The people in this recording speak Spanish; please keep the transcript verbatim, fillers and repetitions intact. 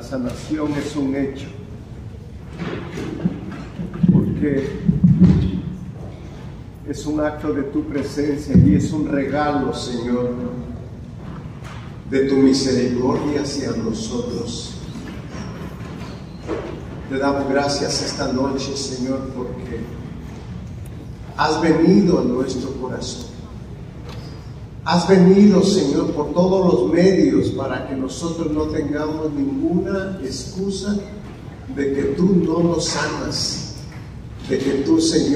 la sanación es un hecho, porque es un acto de tu presencia y es un regalo, Señor, de tu misericordia hacia nosotros. Te damos gracias esta noche, Señor, porque has venido a nuestro corazón. Has venido, Señor, por todos los medios para que nosotros no tengamos ninguna excusa de que tú no nos amas, de que tú, Señor,